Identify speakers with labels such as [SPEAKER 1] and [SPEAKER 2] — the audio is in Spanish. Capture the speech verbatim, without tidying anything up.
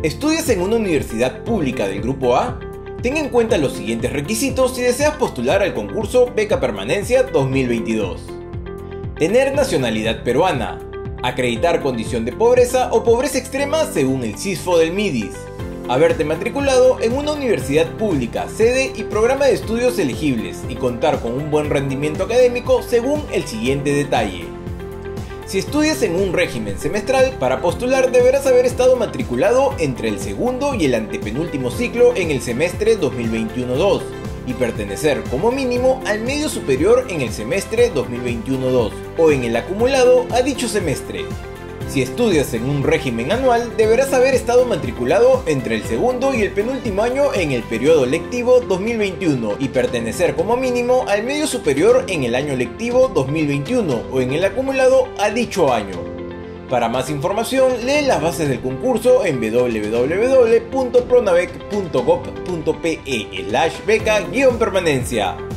[SPEAKER 1] ¿Estudias en una universidad pública del Grupo A? Ten en cuenta los siguientes requisitos si deseas postular al concurso Beca Permanencia dos mil veintidós. Tener nacionalidad peruana. Acreditar condición de pobreza o pobreza extrema según el CISFO del MIDIS. Haberte matriculado en una universidad pública, sede y programa de estudios elegibles y contar con un buen rendimiento académico según el siguiente detalle. Si estudias en un régimen semestral, para postular deberás haber estado matriculado entre el segundo y el antepenúltimo ciclo en el semestre dos mil veintiuno dos y pertenecer como mínimo al medio superior en el semestre dos mil veintiuno dos o en el acumulado a dicho semestre. Si estudias en un régimen anual, deberás haber estado matriculado entre el segundo y el penúltimo año en el periodo lectivo dos mil veintiuno y pertenecer como mínimo al medio superior en el año lectivo dos mil veintiuno o en el acumulado a dicho año. Para más información, lee las bases del concurso en w w w punto pronavec punto gob punto pe slash beca guión permanencia.